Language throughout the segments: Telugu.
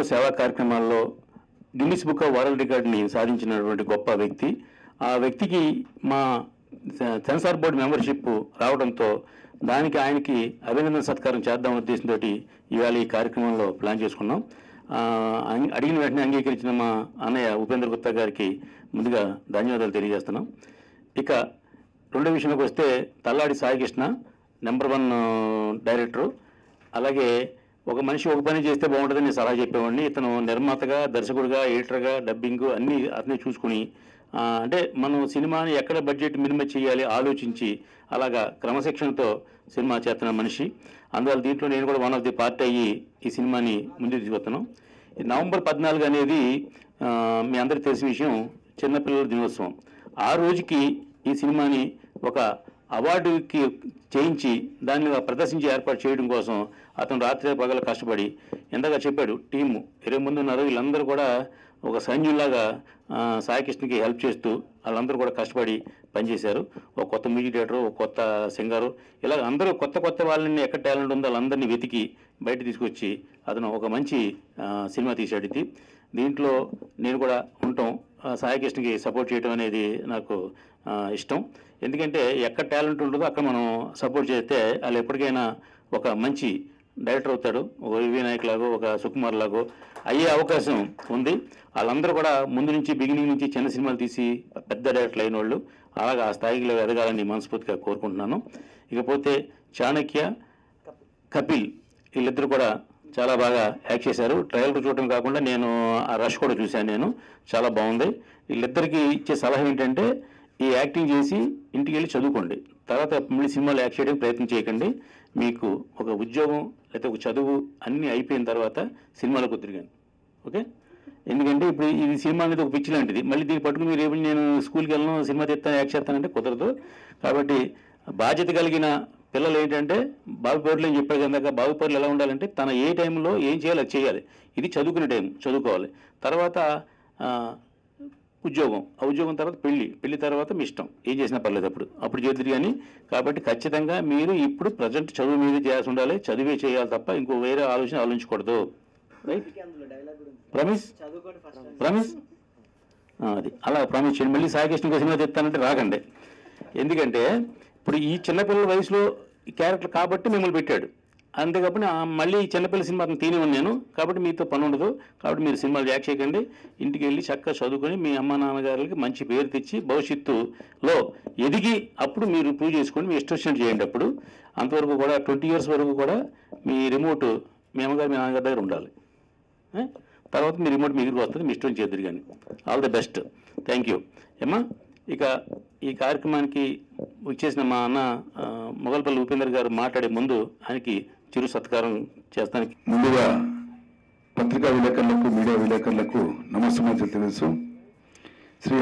సేవా కార్యక్రమాల్లో గిన్నిస్ బుక్ ఆఫ్ వరల్డ్ రికార్డుని సాధించినటువంటి గొప్ప వ్యక్తి. ఆ వ్యక్తికి మా సెన్సార్ బోర్డు మెంబర్షిప్ రావడంతో దానికి ఆయనకి అభినందన సత్కారం చేద్దాం ఉద్దేశంతో ఇవాళ ఈ కార్యక్రమంలో ప్లాన్ చేసుకున్నాం. అడిగిన వెంటనే అంగీకరించిన మా అన్నయ్య ఉపేంద్ర గుప్తా గారికి ముందుగా ధన్యవాదాలు తెలియజేస్తున్నాం. ఇక రెండో విషయంలోకి వస్తే తల్లాడి సాయికృష్ణ నెంబర్ 1 డైరెక్టరు. అలాగే ఒక మనిషి ఒక పని చేస్తే బాగుంటుందని నేను సలహా చెప్పేవాడిని. ఇతను నిర్మాతగా, దర్శకుడిగా, ఎడిటర్గా, డబ్బింగ్ అన్నీ అతనే చూసుకుని అంటే మనం సినిమాని ఎక్కడ బడ్జెట్ మినిమం చేయాలి ఆలోచించి అలాగా క్రమశిక్షణతో సినిమా చేస్తున్న మనిషి. అందువల్ల దీంట్లో నేను కూడా వన్ ఆఫ్ ది పార్ట్ అయ్యి ఈ సినిమాని ముందుకు తీసుకొస్తున్నాం. నవంబర్ 14 అనేది మీ అందరికీ తెలిసిన విషయం, చిన్నపిల్లల దినోత్సవం. ఆ రోజుకి ఈ సినిమాని ఒక అవార్డుకి చేయించి దాన్ని ప్రదర్శించి ఏర్పాటు చేయడం కోసం అతను రాత్రి పగలు కష్టపడి ఎంతగా చెప్పాడు. టీము 20 మంది ఉన్నారు. వీళ్ళందరూ కూడా ఒక సైన్యులాగా సాయికృష్ణకి హెల్ప్ చేస్తూ వాళ్ళందరూ కూడా కష్టపడి పనిచేశారు. ఒక కొత్త మ్యూజిక్ డైరెక్టరు, ఒక కొత్త సింగరు, ఇలా అందరూ కొత్త వాళ్ళని ఎక్కడ టాలెంట్ ఉందో వాళ్ళందరినీ వెతికి బయట తీసుకొచ్చి అతను ఒక మంచి సినిమా తీశాడు. ఇది దీంట్లో నేను కూడా ఉంటాం, సాయికృష్ణకి సపోర్ట్ చేయడం అనేది నాకు ఇష్టం. ఎందుకంటే ఎక్కడ టాలెంట్ ఉంటుందో అక్కడ మనం సపోర్ట్ చేస్తే వాళ్ళు ఎప్పటికైనా ఒక మంచి డైరెక్టర్ అవుతాడు. ఒక వినాయక్ లాగో, ఒక సుకుమార్ లాగో అయ్యే అవకాశం ఉంది. వాళ్ళందరూ కూడా ముందు నుంచి బిగినింగ్ నుంచి చిన్న సినిమాలు తీసి పెద్ద డైరెక్టర్లు అయిన వాళ్ళు, అలాగా ఆ స్థాయిలో ఎదగాలని మనస్ఫూర్తిగా కోరుకుంటున్నాను. ఇకపోతే చాణక్య, కపిల్ వీళ్ళిద్దరు కూడా చాలా బాగా యాక్ట్ చేశారు. ట్రయల్ చూడటం కాకుండా నేను ఆ రష్ కూడా చూశాను, నేను చాలా బాగుంది. వీళ్ళిద్దరికి ఇచ్చే సలహా ఏంటంటే ఈ యాక్టింగ్ చేసి ఇంటికి వెళ్ళి చదువుకోండి, తర్వాత మళ్ళీ సినిమాలో యాక్ట్ చేయడానికి ప్రయత్నం చేయకండి. మీకు ఒక ఉద్యోగం లేకపోతే ఒక చదువు అన్నీ అయిపోయిన తర్వాత సినిమాలకు తిరిగాను, ఓకే? ఎందుకంటే ఇప్పుడు ఈ సినిమా అనేది ఒక పిచ్చి లాంటిది. మళ్ళీ దీన్ని పట్టుకుని మీరు రేపు నేను స్కూల్కి వెళ్ళను, సినిమా తీస్తాను, యాక్ట్ చేస్తానంటే కుదరదు. కాబట్టి బాధ్యత కలిగిన పిల్లలు ఏంటంటే బాబుపేరులు ఏం చెప్పారు కనుక బాబుపేరులు ఎలా ఉండాలంటే తన ఏ టైంలో ఏం చేయాలి అది చేయాలి. ఇది చదువుకునే టైం, చదువుకోవాలి. తర్వాత ఉద్యోగం, ఆ ఉద్యోగం తర్వాత పెళ్లి తర్వాత మీ ఇష్టం, ఏం చేసినా పర్లేదు అప్పుడు చేద్దరు. కానీ కాబట్టి ఖచ్చితంగా మీరు ఇప్పుడు ప్రజెంట్ చదువు మీద చేయాల్సి ఉండాలి, చదివే చేయాలి తప్ప ఇంకో వేరే ఆలోచించకూడదు. రైట్? ప్రామిస్ అది అలా ప్రామిస్ చేయండి. మళ్ళీ సాయికృష్ణ సినిమా చెప్తానంటే రాకండి. ఎందుకంటే ఇప్పుడు ఈ చిన్నపిల్లల వయసులో ఈ క్యారెక్టర్ కాబట్టి మిమ్మల్ని పెట్టాడు, అంతే. కాబట్టి మళ్ళీ చిన్నపిల్లల సినిమా తీనివ్వను నేను, కాబట్టి మీతో పని ఉండదు. కాబట్టి మీరు సినిమాలు యాక్ట్ చేయకండి, ఇంటికి వెళ్ళి చక్కగా చదువుకొని మీ అమ్మ నాన్నగారికి మంచి పేరు తెచ్చి భవిష్యత్తులో ఎదిగి అప్పుడు మీరు ప్రూవ్ చేసుకోండి, మీ ఇష్టం చేయండి. అప్పుడు అంతవరకు కూడా 20 years వరకు కూడా మీ రిమోట్ మీ అమ్మగారు మీ నాన్నగారి దగ్గర ఉండాలి. తర్వాత మీ రిమోట్ మీ దగ్గరికి వస్తుంది, మీ ఇష్టం చేద్దరు. కానీ all the best. Thank you ఏమ్మా. ఇక ఈ కార్యక్రమానికి వచ్చేసిన మా అన్న మొగల్పల్లి ఉపేందర్ గారు మాట్లాడే ముందు ఆయనకి చిరు సత్కారం చేస్తానికి ముందుగా పత్రికా విలేకరులకు, మీడియా విలేకరులకు నమస్కారం తెలుసు. శ్రీ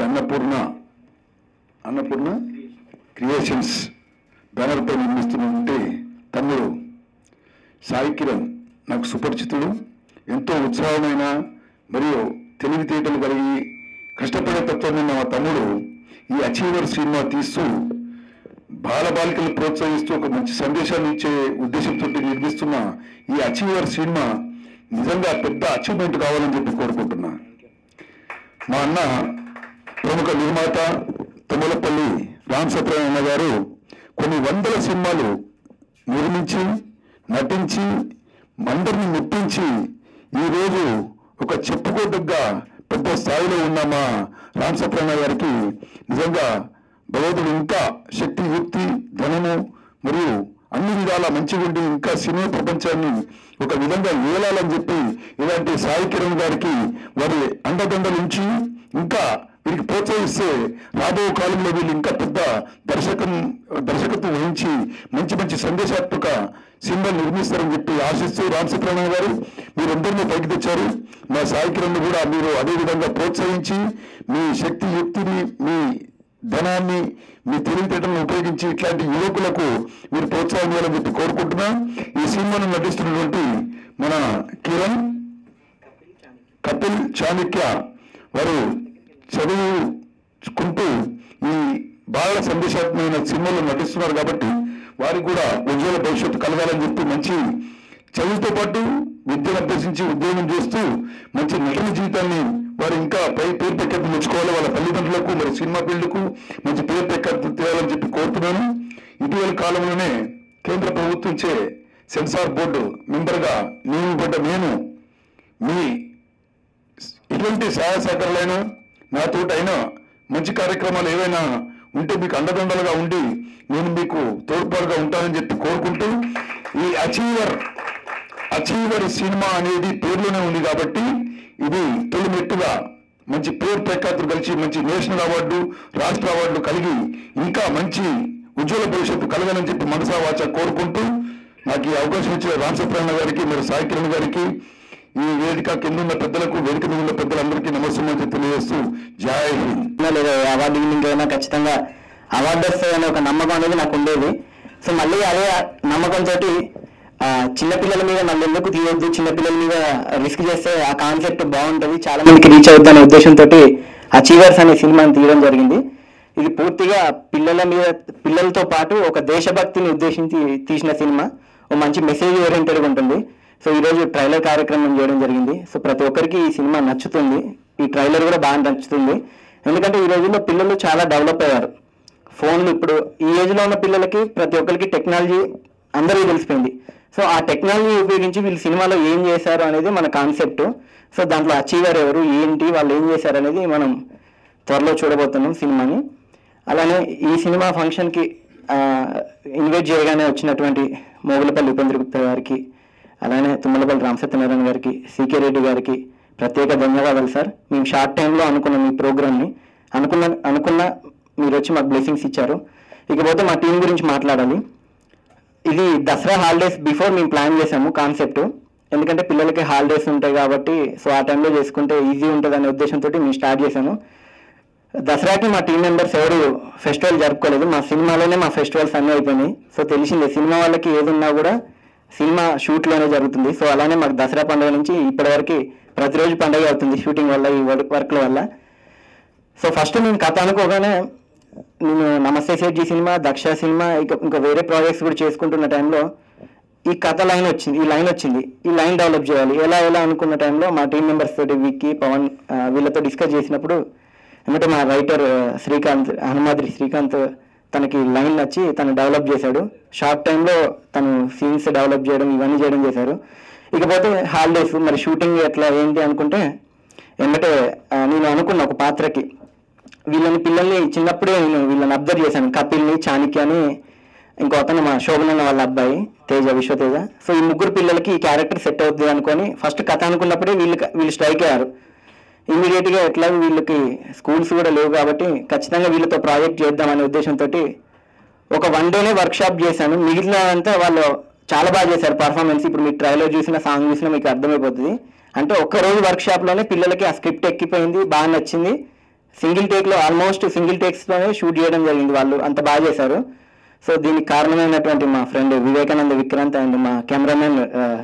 అన్నపూర్ణ క్రియేషన్స్ బ్యానర్పై నిర్మిస్తున్నటువంటి తమ్ముడు సాయి కిరణ్ నాకు సుపరిచితుడు. ఎంతో ఉత్సాహమైన మరియు తెలివితేటలు కలిగి కష్టపడే తత్వం ఉన్న మా తమ్ముడు ఈ అచీవర్ సినిమా తీస్తూ బాలబాలికలు ప్రోత్సహిస్తూ ఒక మంచి సందేశాన్ని ఇచ్చే ఉద్దేశంతో నిర్మిస్తున్న ఈ అచీవర్ సినిమా నిజంగా పెద్ద అచీవ్మెంట్ కావాలని చెప్పి కోరుకుంటున్నా. మా అన్న ప్రముఖ నిర్మాత తుమ్మలపల్లి రామ్ సత్యనారాయణ గారు కొన్ని వందల సినిమాలు నిర్మించి నటించి అందరిని మెప్పించి ఈరోజు ఒక చెప్పుకోదగ్గ పెద్ద స్థాయిలో ఉన్న మా రామ్ సత్యనారాయణ గారికి నిజంగా భగవంతుడు ఇంకా శక్తి, యుక్తి, ధనము మరియు అన్ని విధాల మంచిగా ఉండి ఇంకా సినిమా ప్రపంచాన్ని ఒక విధంగా ఏలాలని చెప్పి ఇలాంటి సాయి కిరణ్ గారికి వారి అండదండలు ఉంచి ఇంకా వీరికి ప్రోత్సహిస్తే రాబో కాలంలో వీళ్ళు ఇంకా పెద్ద దర్శకత్వం వహించి మంచి సందేశాత్మక సినిమాలు నిర్మిస్తారని చెప్పి ఆశిస్తూ రామ్ సత్యనారాయణ గారు మీరందరినీ పైకి తెచ్చారు. మా సాయి కిరణ్ కూడా మీరు అదేవిధంగా ప్రోత్సహించి మీ శక్తి, యుక్తిని, మీ ధనాన్ని, మీ తెలివితేటలను ఉపయోగించి ఇట్లాంటి యువకులకు మీరు ప్రోత్సాహం చేయాలని చెప్పి కోరుకుంటున్నా. ఈ సినిమాను నటిస్తున్నటువంటి మన కిరణ్, కపిల్, చాణక్య వారు చదువుకుంటూ ఈ బాగా సందేశాత్మకమైన సినిమాలో నటిస్తున్నారు. కాబట్టి వారికి కూడా ఉజ్వల భవిష్యత్తు కలగాలని చెప్పి మంచి చదువుతో పాటు విద్యను అభ్యసించి ఉద్యోగం చేస్తూ మంచి నటన జీవితాన్ని వారు ఇంకా పేరు ప్రఖ్యాతి మెచ్చుకోవాలి. వాళ్ళ తల్లిదండ్రులకు మరి సినిమా ఫీల్డ్కు మంచి పేరు ప్రఖ్యాతి తేవాలని చెప్పి కోరుతున్నాను. ఇటీవల కాలంలోనే కేంద్ర ప్రభుత్వంచే సెన్సార్ బోర్డు మెంబర్గా నియమింపబడ్డ నేను మీ ఎటువంటి సహాయ సహకారాలైనా నాతోటైనా మంచి కార్యక్రమాలు ఏవైనా ఉంటే మీకు అండదండలుగా ఉండి నేను మీకు తోడ్పాటుగా ఉంటానని చెప్పి కోరుకుంటూ, ఈ అచీవర్ సినిమా అనేది పేర్లోనే ఉంది కాబట్టి ఇది తొలి మెట్టుగా మంచి పేరు ప్రఖ్యాతులు కలిసి మంచి నేషనల్ అవార్డు, రాష్ట్ర అవార్డు కలిగి ఇంకా మంచి ఉజ్వల భవిష్యత్తు కలగాలని చెప్పి మనసా వాచ కోరుకుంటూ, నాకు ఈ అవకాశం ఇచ్చిన రామసప్రణ గారికి మరి సాయి కిరణ్ గారికి, ఈ వేదిక కింద ఉన్న పెద్దలకు, వేదిక మీద ఉన్న పెద్దలందరికీ నమస్కారం తెలియజేస్తూ జై హింద్. లేదా అవార్డు విన్నింగ్ కచ్చితంగా అవార్డు వస్తాయని ఒక నమ్మకం అనేది నాకు ఉండేది. సో మళ్ళీ అదే నమ్మకంతో చిన్నపిల్లల మీద మళ్ళీ ఎందుకు తీయొద్దు, చిన్నపిల్లల మీద రిస్క్ చేస్తే ఆ కాన్సెప్ట్ బాగుంటుంది, చాలా మందికి రీచ్ అవుద్ది అనే ఉద్దేశంతో అచీవర్స్ అనే సినిమాని తీయడం జరిగింది. ఇది పూర్తిగా పిల్లలతో పాటు ఒక దేశభక్తిని ఉద్దేశించి తీసిన సినిమా. ఒక మంచి మెసేజ్ ఓరియంటెడ్గా ఉంటుంది. సో ఈరోజు ట్రైలర్ కార్యక్రమం చేయడం జరిగింది. సో ప్రతి ఒక్కరికి ఈ సినిమా నచ్చుతుంది, ఈ ట్రైలర్ కూడా బాగా నచ్చుతుంది. ఎందుకంటే ఈ రోజుల్లో పిల్లలు చాలా డెవలప్ అయ్యారు. ఫోన్లు ఇప్పుడు ఈ ఏజ్లో ఉన్న పిల్లలకి ప్రతి ఒక్కరికి టెక్నాలజీ అందరికీ తెలిసిపోయింది. సో ఆ టెక్నాలజీ ఉపయోగించి వీళ్ళు సినిమాలో ఏం చేశారు అనేది మన కాన్సెప్ట్. సో దాంట్లో అచీవర్ ఎవరు, ఏంటి, వాళ్ళు ఏం చేశారు అనేది మనం త్వరలో చూడబోతున్నాం సినిమాని. అలానే ఈ సినిమా ఫంక్షన్కి ఇన్వైట్ చేయగానే వచ్చినటువంటి మోగులపల్లి ఉపేంద్ర గుప్తా గారికి, అలానే తుమ్మలపల్లి రామసత్యనారాయణ గారికి, సికే రెడ్డి గారికి ప్రత్యేక ధన్యవాదాలు సార్. మేము షార్ట్ టైంలో అనుకున్నాం ఈ ప్రోగ్రామ్ని, అనుకున్న మీరు వచ్చి మాకు బ్లెస్సింగ్స్ ఇచ్చారు. ఇకపోతే మా టీం గురించి మాట్లాడాలి. ఇది దసరా హాలిడేస్ బిఫోర్ మేము ప్లాన్ చేసాము కాన్సెప్ట్. ఎందుకంటే పిల్లలకి హాలిడేస్ ఉంటాయి కాబట్టి సో ఆ టైంలో చేసుకుంటే ఈజీ ఉంటుంది అనే ఉద్దేశంతో మేము స్టార్ట్ చేశాము. దసరాకి మా టీం మెంబర్స్ ఎవరు ఫెస్టివల్ జరుపుకోలేదు. మా సినిమాలోనే మా ఫెస్టివల్స్ అన్నీ అయిపోయినాయి. సో తెలిసిందే సినిమా వాళ్ళకి ఏది ఉన్నా కూడా సినిమా షూట్లోనే జరుగుతుంది. సో అలానే మాకు దసరా పండుగ నుంచి ఇప్పటివరకు ప్రతిరోజు పండుగ అవుతుంది షూటింగ్ వల్ల, ఈ వర్క్ల వల్ల. సో ఫస్ట్ నేను కథ అనుకోగానే నేను నమస్తే సేట్జీ సినిమా, దక్ష సినిమా, ఇంకా వేరే ప్రాజెక్ట్స్ కూడా చేసుకుంటున్న టైంలో ఈ కథ లైన్ వచ్చింది, ఈ లైన్ డెవలప్ చేయాలి ఎలా అనుకున్న టైంలో మా టీం మెంబర్స్ తోటి విక్కీ, పవన్ వీళ్ళతో డిస్కస్ చేసినప్పుడు ఎందుకంటే మా రైటర్ హనుమాద్రి శ్రీకాంత్ తనకి లైన్ నచ్చి తను డెవలప్ చేశాడు. షార్ట్ టైంలో తను సీన్స్ డెవలప్ చేయడం ఇవన్నీ చేయడం చేశారు. ఇకపోతే హాలిడేస్ మరి షూటింగ్ ఎట్లా ఏంటి అనుకుంటే ఏమంటే నేను అనుకున్న ఒక పాత్రకి పిల్లల్ని చిన్నప్పుడే నేను వీళ్ళని అబ్జర్వ్ చేశాను. కపిల్ని, చాణక్యని, ఇంకో అతను మా శోభనన్న వాళ్ళ అబ్బాయి విశ్వతేజ. సో ఈ ముగ్గురు పిల్లలకి ఈ క్యారెక్టర్ సెట్ అవుతుంది అనుకొని ఫస్ట్ కథ అనుకున్నప్పుడే వీళ్ళు స్ట్రైక్ అయ్యారు. ఇమీడియట్గా ఎట్లా వీళ్ళకి స్కూల్స్ కూడా లేవు కాబట్టి ఖచ్చితంగా వీళ్ళతో ప్రాజెక్ట్ చేద్దామనే ఉద్దేశంతో ఒక 1 డేనే వర్క్షాప్ చేశాను. మిగిలినంతా వాళ్ళు చాలా బాగా చేశారు పర్ఫార్మెన్స్. ఇప్పుడు మీకు ట్రైలర్ చూసినా, సాంగ్ చూసినా మీకు అర్థమైపోతుంది. అంటే ఒక్కరోజు వర్క్షాప్లోనే పిల్లలకి ఆ స్క్రిప్ట్ ఎక్కిపోయింది, బాగా నచ్చింది. ఆల్మోస్ట్ సింగిల్ టేక్స్లోనే షూట్ చేయడం జరిగింది. వాళ్ళు అంత బాగా చేశారు. సో దీనికి కారణమైనటువంటి మా ఫ్రెండ్ వివేకానంద విక్రాంత్ అండ్ మా కెమెరామెన్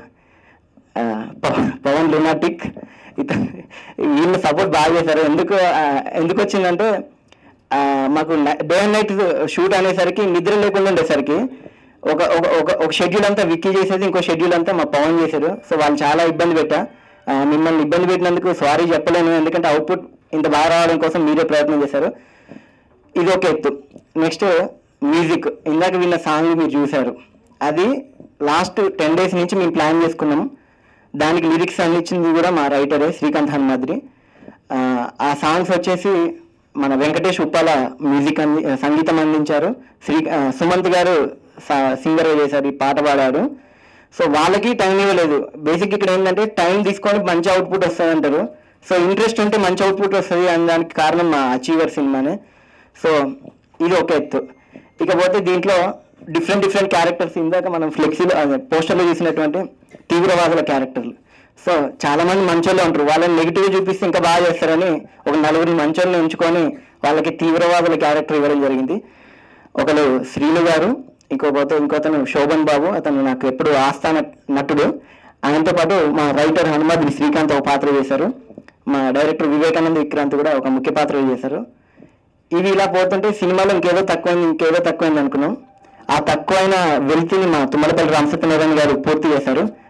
పవన్ లునాటిక్, వీళ్ళు సపోర్ట్ బాగా చేశారు. ఎందుకు వచ్చిందంటే మాకు డే అండ్ నైట్ షూట్ అనేసరికి నిద్ర లేకుండా ఉండేసరికి ఒక షెడ్యూల్ అంతా విక్కీ చేసేది, ఇంకో షెడ్యూల్ అంతా మా పవన్ చేశారు. సో వాళ్ళు చాలా ఇబ్బంది పెట్టా. మిమ్మల్ని ఇబ్బంది పెట్టినందుకు సారీ చెప్పలేను, ఎందుకంటే అవుట్పుట్ ఇంత బాగా రావడం కోసం మీరే ప్రయత్నం చేశారు. ఇది ఒక ఎత్తు. నెక్స్ట్ మ్యూజిక్, ఇందాక విన్న సాంగ్ మీరు చూశారు, అది లాస్ట్ 10 days నుంచి మేము ప్లాన్ చేసుకున్నాము. దానికి లిరిక్స్ అందించింది కూడా మా రైటరే శ్రీకాంత్ హనుమాద్రి. ఆ సాంగ్స్ వచ్చేసి మన వెంకటేష్ ఉప్పాల సంగీతం అందించారు. సుమంత్ గారు సింగర్ చేశారు, ఈ పాట పాడారు. సో వాళ్ళకి టైం ఇవ్వలేదు. బేసిక్ ఇక్కడ ఏంటంటే టైం తీసుకొని మంచి అవుట్పుట్ వస్తుంది అంటారు. సో ఇంట్రెస్ట్ ఉంటే మంచి అవుట్పుట్ వస్తుంది అని దానికి కారణం మా అచీవర్ సినిమానే. సో ఇది ఒక ఎత్తు. ఇకపోతే దీంట్లో డిఫరెంట్ క్యారెక్టర్స్, ఇందాక మనం పోస్టర్లో చూసినటువంటి తీవ్రవాదుల క్యారెక్టర్లు. సో చాలా మంది మంచోళ్ళే ఉంటారు, వాళ్ళని నెగిటివ్ చూపిస్తే ఇంకా బాగా చేస్తారని ఒక 4 మంచోళ్ళని ఎంచుకొని వాళ్ళకి తీవ్రవాదుల క్యారెక్టర్ ఇవ్వడం జరిగింది. ఒకరు శ్రీను గారు, ఇంకోతను శోభన్ బాబు, అతను నాకు ఎప్పుడు ఆస్థాన నటుడు. ఆయనతో పాటు మా రైటర్ హనుమాద్రి శ్రీకాంత్ ఒక పాత్ర చేశారు. మా డైరెక్టర్ వివేకానంద విక్రాంత్ కూడా ఒక ముఖ్య పాత్ర చేశారు. ఇవి ఇలా పోతుంటే సినిమాలో ఇంకేదో తక్కువైంది అనుకున్నాం. ఆ తక్కువైన వెలితిని మా తుమ్మలపల్లి రామసత్యనారాయణ గారు పూర్తి చేశారు.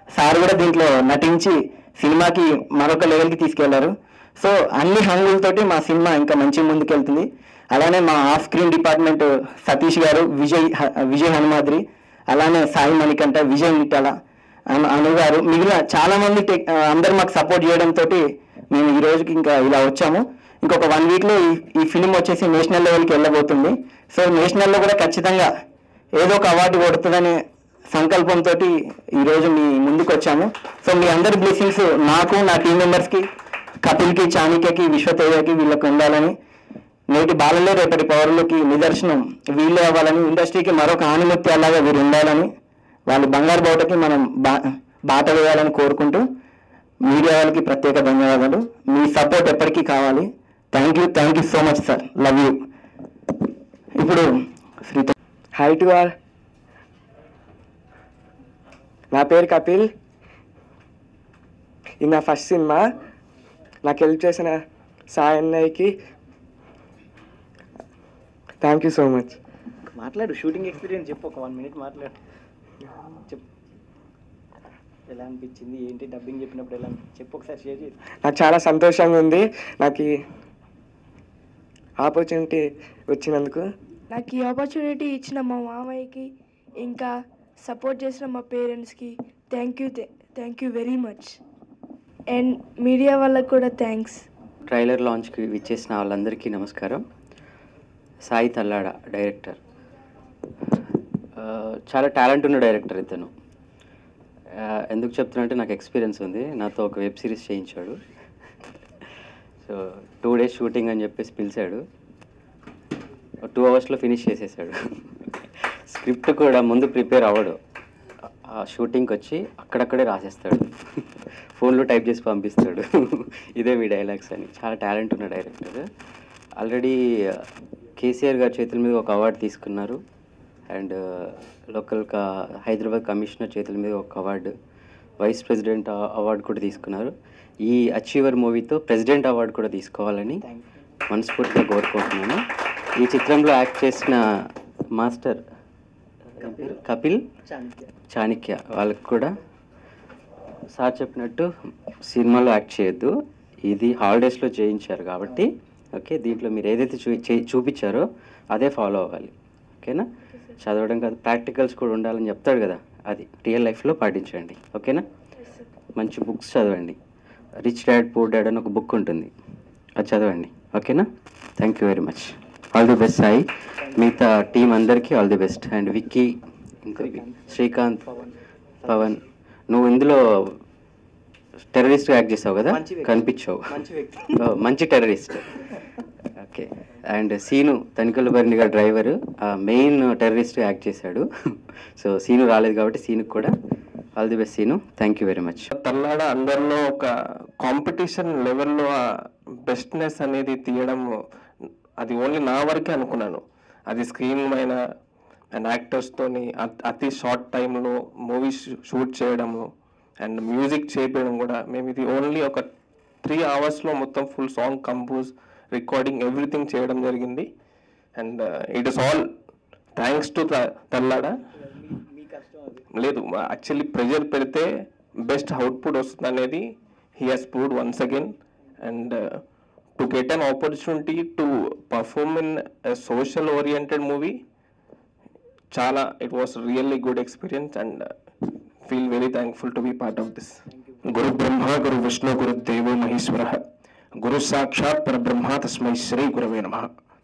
సార్ కూడా దీంట్లో నటించి సినిమాకి మరొక లెవెల్కి తీసుకెళ్లారు. సో అన్ని హంగులతోటి మా సినిమా ఇంకా మంచి ముందుకెళ్తుంది. అలానే మా ఆఫ్ స్క్రీన్ డిపార్ట్మెంట్ సతీష్ గారు, విజయ్ హనుమాద్రి, అలానే సాయి మణికంఠ, విజయ్ నిటాల, అను గారు, మిగిలిన చాలా మంది అందరు మాకు సపోర్ట్ చేయడంతో మేము ఈ రోజుకి ఇంకా ఇలా వచ్చాము. ఇంకొక 1 వీక్లో ఈ ఫిలిం వచ్చేసి నేషనల్ లెవెల్కి వెళ్ళబోతుంది. సో నేషనల్లో కూడా ఖచ్చితంగా ఏదో ఒక అవార్డు కొడుతుందనే సంకల్పంతో ఈరోజు మీ ముందుకు వచ్చాము. సో మీ అందరి బ్లెస్సింగ్స్ నాకు, నా టీం మెంబర్స్కి, కపిల్కి, చాణిక్యకి, విశ్వతేజకి, వీళ్ళకి ఉండాలని, నేటి బాలలే రేపటి పౌరులకి నిదర్శనం వీళ్ళే అవ్వాలని, ఇండస్ట్రీకి మరొక ఆణిముత్యాలాగా వీరు ఉండాలని, వాళ్ళ బంగారు బాటకి మనం బాట వేయాలని కోరుకుంటూ మీడియా వాళ్ళకి ప్రత్యేక ధన్యవాదాలు. మీ సపోర్ట్ ఎప్పటికీ కావాలి. Thank you so much sir. Love you. ఇప్పుడు శ్రీత. Hi to all. నా పేరు కపిల్. ఇది నా ఫస్ట్ సినిమా. నాకు హెల్ప్ చేసిన సాయి అన్నయ్యకి థ్యాంక్ యూ సో మచ్. మాట్లాడు, షూటింగ్ ఎక్స్పీరియన్స్ చెప్పు. ఒక 1 minute మాట్లాడు. చెప్పు, ఎలా అనిపించింది, ఏంటి డబ్బింగ్ చెప్పినప్పుడు ఎలా చెప్పు, ఒకసారి షేర్ చేసి. నాకు చాలా సంతోషంగా ఉంది నాకు ఈ ఆపర్చునిటీ వచ్చినందుకు. నాకు ఈ ఆపర్చునిటీ ఇచ్చిన మా మామయ్యకి, ఇంకా సపోర్ట్ చేసిన మా పేరెంట్స్కి thank you very much. And media వాళ్ళకు కూడా థ్యాంక్స్. ట్రైలర్ లాంచ్కి విచ్చేసిన వాళ్ళందరికీ నమస్కారం. సాయి తల్లాడ డైరెక్టర్, చాలా టాలెంట్ ఉన్న డైరెక్టర్ ఇతను. ఎందుకు చెప్తున్నంటే నాకు ఎక్స్పీరియన్స్ ఉంది. నాతో ఒక వెబ్ సిరీస్ చేయించాడు. సో 2 days షూటింగ్ అని చెప్పేసి పిలిచాడు. 2 hours ఫినిష్ చేసేసాడు. స్క్రిప్ట్ కూడా ముందు ప్రిపేర్ అవ్వడు, ఆ షూటింగ్కి వచ్చి అక్కడక్కడే రాసేస్తాడు, ఫోన్లో టైప్ చేసి పంపిస్తాడు. ఇదే మీ డైలాగ్స్ అని. చాలా టాలెంట్ ఉన్న డైరెక్టర్. ఆల్రెడీ కేసీఆర్ గారి చేతుల మీద ఒక అవార్డు తీసుకున్నారు. అండ్ లోకల్ హైదరాబాద్ కమిషనర్ చేతుల మీద ఒక అవార్డు, వైస్ ప్రెసిడెంట్ అవార్డు కూడా తీసుకున్నారు. ఈ అచీవర్ మూవీతో ప్రెసిడెంట్ అవార్డు కూడా తీసుకోవాలని మనస్ఫూర్తిగా కోరుకుంటున్నాను. ఈ చిత్రంలో యాక్ట్ చేసిన మాస్టర్ కపిల్, చాణిక్య, వాళ్ళకి కూడా సార్ చెప్పినట్టు సినిమాలో యాక్ట్ చేయొద్దు, ఇది హాలిడేస్లో చేయించారు కాబట్టి ఓకే, దీంట్లో మీరు ఏదైతే చూపించారో అదే ఫాలో అవ్వాలి. ఓకేనా? చదవడం కాదు, ప్రాక్టికల్స్ కూడా ఉండాలని చెప్తాడు కదా, అది రియల్ లైఫ్లో పాటించండి. ఓకేనా? మంచి బుక్స్ చదవండి. రిచ్ డాడ్ పూర్ డాడ్ అని ఒక బుక్ ఉంటుంది, అది చదవండి. ఓకేనా? Thank you very much. All the best Sai, మిగతా టీం అందరికీ all the best. And Vicky, ఇంకా శ్రీకాంత్, పవన్, నువ్వు ఇందులో టెర్రరిస్ట్ యాక్ట్ చేసావు కదా, కనిపించావు, మంచి terrorist. Okay. And Seenu, Tanikella Bharani గారు డ్రైవరు, మెయిన్ టెర్రరిస్ట్ యాక్ట్ చేశాడు. సో సీను రాలేదు కాబట్టి సీనుకు కూడా all the best Seenu. Thank you very much. Thallada అందరిలో ఒక కాంపిటీషన్ లెవెల్లో ఆ బెస్ట్నెస్ అనేది తీయడం, అది ఓన్లీ నా వరకే అనుకున్నాను. అది స్క్రీన్ పైన అండ్ యాక్టర్స్తోని అతి షార్ట్ టైంలో మూవీ షూట్ చేయడము అండ్ మ్యూజిక్ చేపించడం కూడా. మేము ఇది ఓన్లీ ఒక 3 hours మొత్తం full song compose, recording, everything చేయడం జరిగింది. And it is all thanks to Thallada. లేదు, యాక్చువల్లీ ప్రెజర్ పెడితే బెస్ట్ అవుట్పుట్ వస్తుంది అనేది he has proved once again. And to get an opportunity to perform in social oriented movie, చాలా it was really good experience and feel very thankful to be part of this. గురు బ్రహ్మ గురు విష్ణు గురు దేవో మహేశ్వర గురు సాక్షాత్ పరబ్రహ్మ తస్మై శ్రీ గురవే నమః.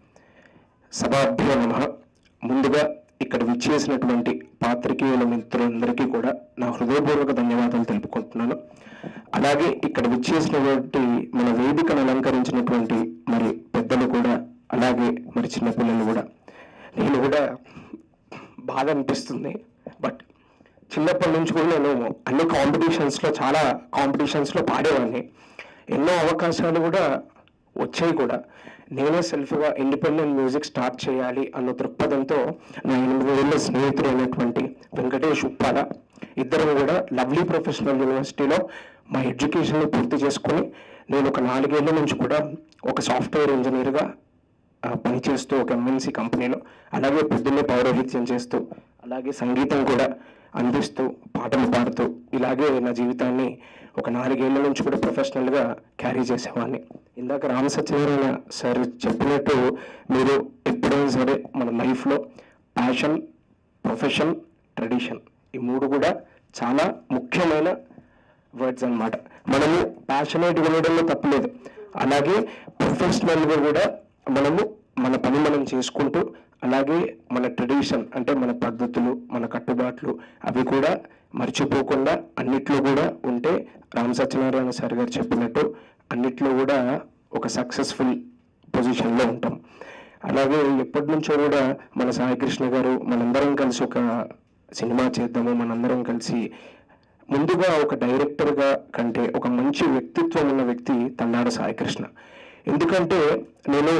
సభాభ్యో నమః. ముందుగా ఇక్కడ విచ్చేసినటువంటి పాత్రికేయుల మిత్రులందరికీ కూడా నా హృదయపూర్వక ధన్యవాదాలు తెలుపుకుంటున్నాను. అలాగే ఇక్కడ విచ్చేసినటువంటి మన వేదికను అలంకరించినటువంటి మరి పెద్దలు కూడా, అలాగే మరి చిన్నపిల్లలు కూడా. నేను కూడా బాధ అనిపిస్తుంది, బట్ చిన్నప్పటి నుంచి కూడా నేను అన్ని చాలా కాంపిటీషన్స్లో పాడేవాడిని. ఎన్నో అవకాశాలు కూడా వచ్చాయి కూడా. నేనే సెల్ఫ్గా ఇండిపెండెంట్ మ్యూజిక్ స్టార్ట్ చేయాలి అన్న దృక్పథంతో నా 8 ఏళ్ళ స్నేహితుడు అయినటువంటి వెంకటేష్ ఉప్పాల, ఇద్దరం కూడా లవ్లీ ప్రొఫెషనల్ యూనివర్సిటీలో మా ఎడ్యుకేషన్ని పూర్తి చేసుకొని నేను ఒక 4 ఏళ్ళ నుంచి కూడా ఒక సాఫ్ట్వేర్ ఇంజనీర్గా పనిచేస్తూ ఒక MNC కంపెనీలో, అలాగే పొద్దున్నే పౌరోహిత్యం చేస్తూ అలాగే సంగీతం కూడా అందిస్తూ పాటలు పాడుతూ ఇలాగే నా జీవితాన్ని ఒక 4 ఏళ్ల నుంచి కూడా ప్రొఫెషనల్గా క్యారీ చేసేవాడిని. ఇందాక రామ సత్యనారాయణ సార్ చెప్పినట్టు మీరు ఎప్పుడైనా సరే మన లైఫ్లో ప్యాషన్, ప్రొఫెషన్, ట్రెడిషన్ ఈ 3 కూడా చాలా ముఖ్యమైన వర్డ్స్ అన్నమాట. మనము ప్యాషనేట్గా ఉండడంలో తప్పలేదు, అలాగే ప్రొఫెషనల్గా కూడా మనము మన పని మనం చేసుకుంటూ అలాగే మన ట్రెడిషన్ అంటే మన పద్ధతులు, మన కట్టుబాట్లు అవి కూడా మర్చిపోకుండా అన్నిట్లో కూడా ఉంటే రామ్ సత్యనారాయణ సార్ గారు చెప్పినట్టు అన్నిట్లో కూడా ఒక సక్సెస్ఫుల్ పొజిషన్లో ఉంటాం. అలాగే ఎప్పటి నుంచో కూడా మన సాయికృష్ణ గారు మనందరం కలిసి ఒక సినిమా చేద్దాము, మనందరం కలిసి ముందుగా ఒక డైరెక్టర్గా కంటే ఒక మంచి వ్యక్తిత్వం ఉన్న వ్యక్తి తన్నాడు సాయికృష్ణ. ఎందుకంటే నేను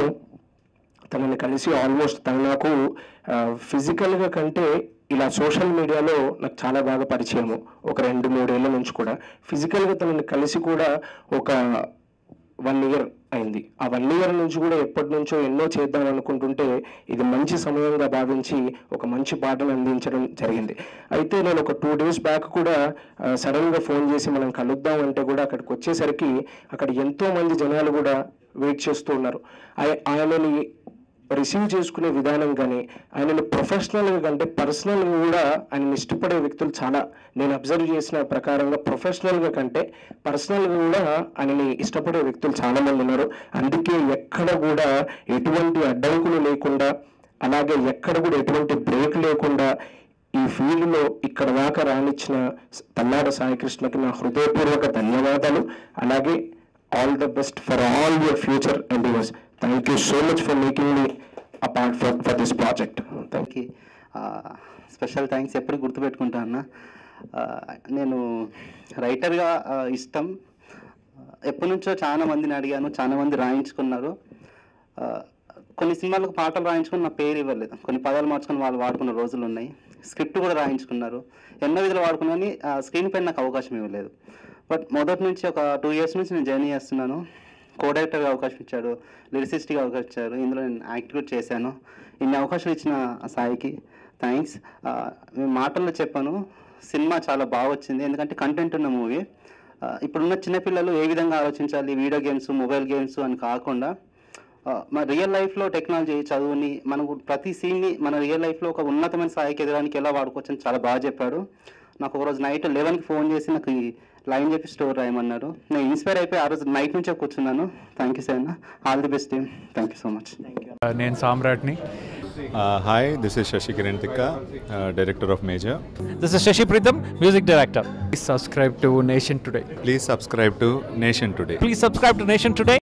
తనని కలిసి ఆల్మోస్ట్ తను నాకు ఫిజికల్గా కంటే ఇలా సోషల్ మీడియాలో నాకు చాలా బాగా పరిచయము. ఒక 2-3 ఏళ్ళ నుంచి కూడా ఫిజికల్గా తనని కలిసి కూడా ఒక 1 ఇయర్ అయింది. ఆ 1 ఇయర్ నుంచి కూడా ఎప్పటి నుంచో ఎన్నో చేద్దాం అనుకుంటుంటే ఇది మంచి సమయంగా భావించి ఒక మంచి పాటను అందించడం జరిగింది. అయితే నేను ఒక 2 డేస్ బ్యాక్ కూడా సడన్గా ఫోన్ చేసి మనం కలుద్దాం అంటే కూడా అక్కడికి వచ్చేసరికి అక్కడ ఎంతోమంది జనాలు కూడా వెయిట్ చేస్తూ ఉన్నారు. ఆయనని రిసీవ్ చేసుకునే విధానం కానీ ఆయనను ప్రొఫెషనల్గా కంటే పర్సనల్గా కూడా ఆయనను ఇష్టపడే వ్యక్తులు చాలా, నేను అబ్జర్వ్ చేసిన ప్రకారంగా ప్రొఫెషనల్గా కంటే పర్సనల్గా కూడా ఆయనని ఇష్టపడే వ్యక్తులు చాలామంది ఉన్నారు. అందుకే ఎక్కడ కూడా ఎటువంటి అడ్డంకులు లేకుండా అలాగే ఎక్కడ కూడా ఎటువంటి బ్రేక్ లేకుండా ఈ ఫీల్డ్లో ఇక్కడ దాకా రానిచ్చిన తన్నాడ సాయికృష్ణకి నా హృదయపూర్వక ధన్యవాదాలు. అలాగే all the best for all your future endeavours. Thank you so much for making me a part for this project. Thank you. Special thanks ఎప్పుడు గుర్తుపెట్టుకుంటా అన్న. నేను రైటర్గా ఇష్టం ఎప్పటి నుంచో చాలా మందిని అడిగాను, చాలా మంది రాయించుకున్నారు. కొన్ని సినిమాలకు పాటలు రాయించుకుని నా పేరు ఇవ్వలేదు, కొన్ని పదాలు మార్చుకొని వాళ్ళు వాడుకున్న రోజులు ఉన్నాయి. స్క్రిప్ట్ కూడా రాయించుకున్నారు, ఎన్నో విధాలు వాడుకున్నాను, స్క్రీన్ పైన నాకు అవకాశం ఇవ్వలేదు. బట్ మొదటి నుంచి ఒక 2 ఇయర్స్ నుంచి నేను జర్నీ చేస్తున్నాను. కో డైరెక్టర్గా అవకాశం ఇచ్చాడు, లిరిసిస్ట్గా అవకాశం ఇచ్చారు, ఇందులో నేను యాక్ట్ కూడా చేశాను. ఇన్ని అవకాశాలు ఇచ్చిన సాయికి థ్యాంక్స్. మేము మాటల్లో చెప్పాను, సినిమా చాలా బాగా వచ్చింది, ఎందుకంటే కంటెంట్ ఉన్న మూవీ. ఇప్పుడున్న చిన్నపిల్లలు ఏ విధంగా ఆలోచించాలి, వీడియో గేమ్స్, మొబైల్ గేమ్స్ అని కాకుండా మన రియల్ లైఫ్లో టెక్నాలజీ, చదువుని, మనకు ప్రతి సీన్ని మన రియల్ లైఫ్లో ఒక ఉన్నతమైన స్థాయికి ఎదగడానికి ఎలా వాడుకోవచ్చు అని చాలా బాగా చెప్పాడు. నాకు ఒకరోజు నైట్ 11కి ఫోన్ చేసి నాకు ఈ లైన్ చెప్పి స్టోర్ రాయమన్నారు. నేను ఇన్స్పైర్ అయిపోయి ఆ రోజు నైట్ నుంచే కూర్చున్నాను. Thank you sir, all the best team. Thank you so much. నేను సామ్రాట్ని. Hi, this is Shashi Kiran Tikka, Director of Major. This is Shashi Pritham, Music Director. Please subscribe to Nation Today. Please subscribe to Nation Today. Please subscribe to Nation Today.